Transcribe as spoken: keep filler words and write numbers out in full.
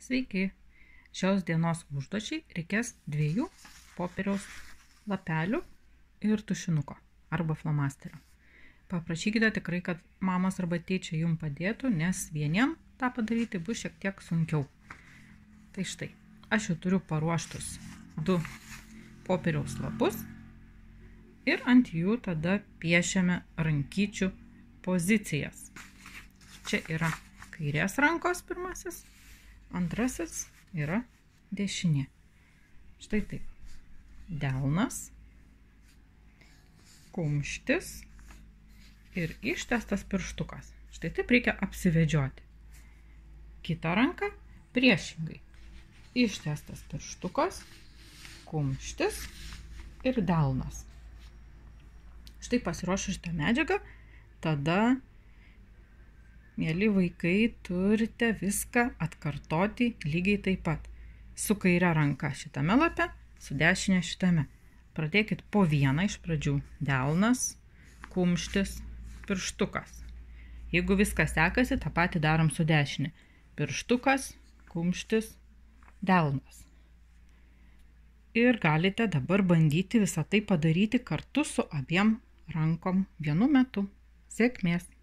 Sveiki! Šios dienos užduočiai reikės dviejų popieriaus lapelių ir tušinuko arba flomasterio. Paprašykite tikrai, kad mamos arba tėčiai jums padėtų, nes vieniem tą padaryti bus šiek tiek sunkiau. Tai štai, aš jau turiu paruoštus du popieriaus lapus ir ant jų tada piešiame rankyčių pozicijas. Čia yra kairės rankos pirmasis, antrasis yra dešinė. Štai taip. Delnas, kumštis ir ištęstas pirštukas. Štai taip reikia apsivedžioti. Kita ranka priešingai. Ištęstas pirštukas, kumštis ir delnas. Štai pasiruošus šitą medžiagą, tada, mieli vaikai, turite viską atkartoti lygiai taip pat. Su kaire ranka šitame lape, su dešinė šitame. Pradėkit po vieną iš pradžių. Delnas, kumštis, pirštukas. Jeigu viskas sekasi, tą patį darom su dešinė. Pirštukas, kumštis, delnas. Ir galite dabar bandyti visą tai padaryti kartu su abiem rankom vienu metu. Sėkmės!